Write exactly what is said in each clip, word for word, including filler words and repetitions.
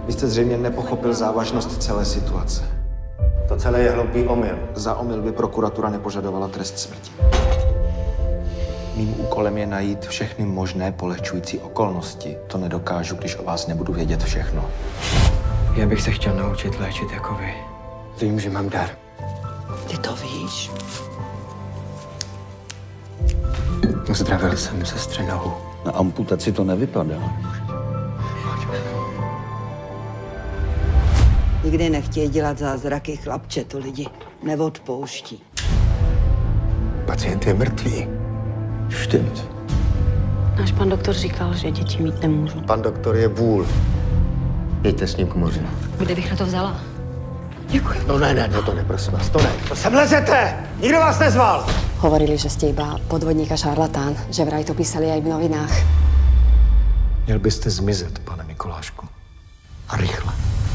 Vy jste zřejmě nepochopil závažnost celé situace. To celé je hloupý omyl. Za omyl by prokuratura nepožadovala trest smrti. Mým úkolem je najít všechny možné polehčující okolnosti. To nedokážu, když o vás nebudu vědět všechno. Já bych se chtěl naučit léčit jako vy. Vím, že mám dar. Ty to víš? Uzdravil jsem sestře nohu. Na amputaci to nevypadá. Nikdy nechtějí dělat zázraky, chlapče, to lidi neodpouští. Pacient je mrtvý. Stimmt. Náš pan doktor říkal, že děti mít nemůžu. Pan doktor je vůl. Jděte s ním k moři. Kde bych na to vzala? Děkuji. No ne, ne, ne, to ne, prosím vás, to ne. To sem lezete! Nikdo vás nezval! Hovorili, že ste iba podvodník a šarlatán, že vraj to písali aj v novinách. Měl byste zmizet, pane Mikulášku. A rychle.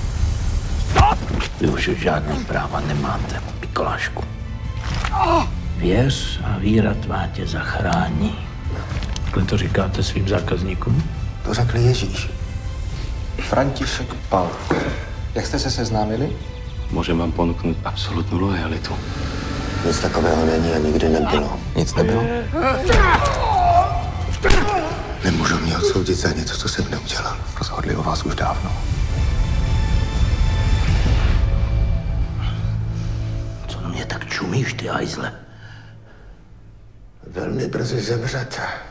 Vy už žádný práva nemáte, Mikulášku. Věř a víra tvá tě zachrání. Takhle to říkáte svým zákazníkům? To řekl Ježíš. František Pal. Jak jste se seznámili? Můžem vám ponúknuť absolutní lojalitu. Nic takového není a nikdy nebylo. Nic nebylo? Nemůžu mě odsoudit za něco, co jsem neudělal. Rozhodli o vás už dávno. Co na mě tak čumíš, ty hajzle? Velmi brzy zemřete.